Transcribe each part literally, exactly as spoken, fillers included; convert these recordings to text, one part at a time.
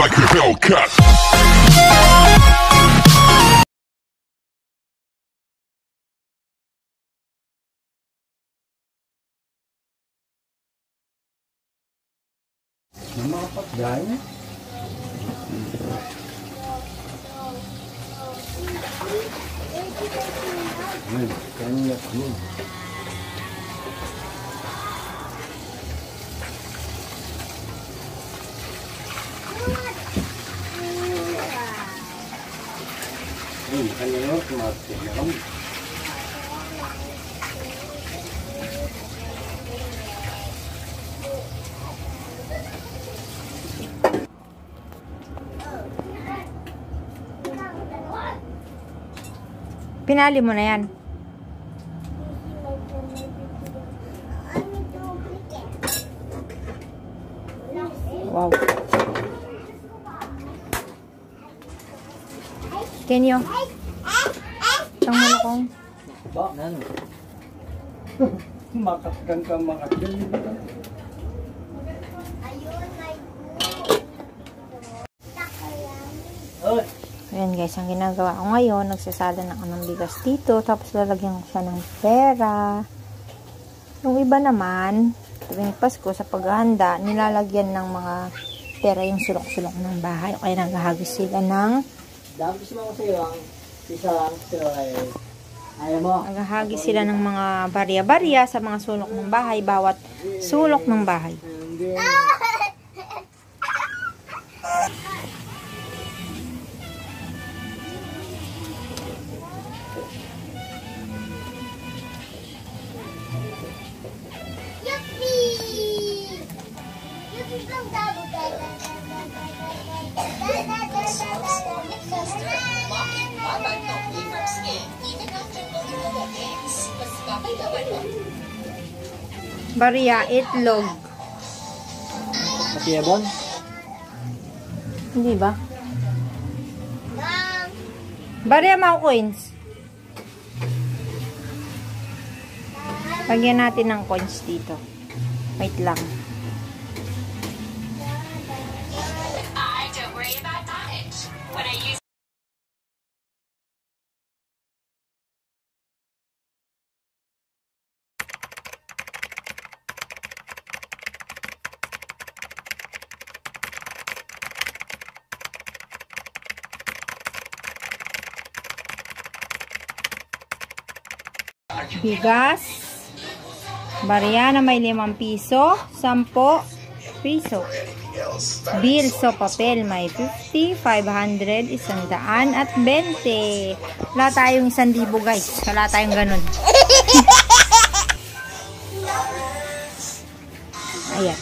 like a Hellcat. Namapak dahil. Ayan, kanya ko. Ayan, kanya ko. Tumatik na kami. Pinali mo na yan. Wow. Kenyo. Ang malakong. Ba, nano? Makatkan ka makatkan. Oy. Ayan guys, ang ginagawa ko ngayon, nagsasada ng anong bigas dito, tapos lalagyan ko siya ng pera. Yung iba naman, tuwing Pasko sa paghahanda, nilalagyan ng mga pera yung sulok-sulok ng bahay. Kaya naghahagis sila ng... Dami gusto mo ko sa'yo ang isa lang sa'yo ay ayaw mo. Naghahagis sila ng mga barya-barya sa mga sulok ng bahay, bawat sulok ng bahay. Barya, itlog. Matiyabon? Hindi ba? Barya, mga coins. Lagyan natin ng coins dito. Wait lang. Bigas, barya na may limang piso, sampo piso. Bill sa papel may fifty, five hundred, isang daan at bente. Wala tayong isang libo guys. Wala tayong ganun. Ayan.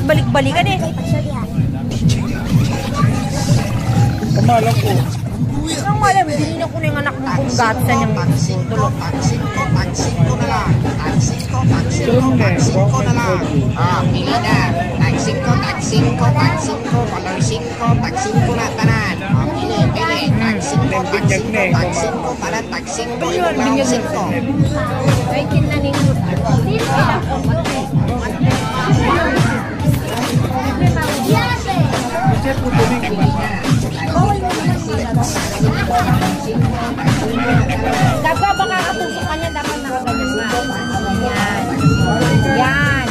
nagbalik-balikan eh. Kamalang ko. Ang alam, hindi na ko na yung anak ng punggatsan yung tulog. Taksin ko, taksin ko na lang. Taksin ko, taksin ko, taksin ko na lang. Ah, pili na. Taksin ko, taksin ko, taksin ko, palarsin ko, taksin ko na tanan. Ah, pili, pili. Taksin ko, taksin ko, taksin ko, tanan, taksin ko, yung palarsin ko. Ay, kinanin mo. Dapat baka katusok ka niya, dapat nakaganyan na. Yan. Yan.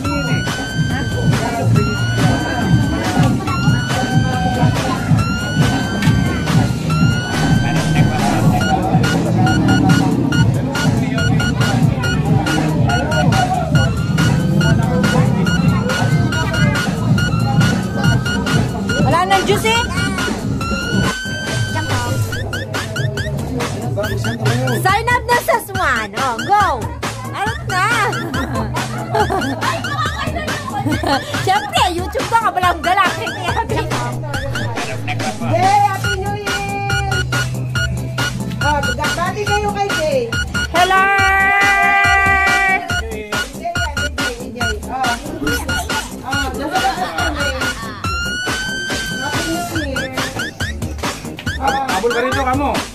Wala nang juice eh. Sign up na sa Swan. Oh, go! Ano na? Siyempre, YouTube ba ka palang galaki ni Happy? Jay, Happy New Year! Oh, bati kayo kay Jay. Hello! Jay, Jay, Jay. Oh. Oh, nasa ka sa kami. Happy New Year. Abol ka rito, kamo.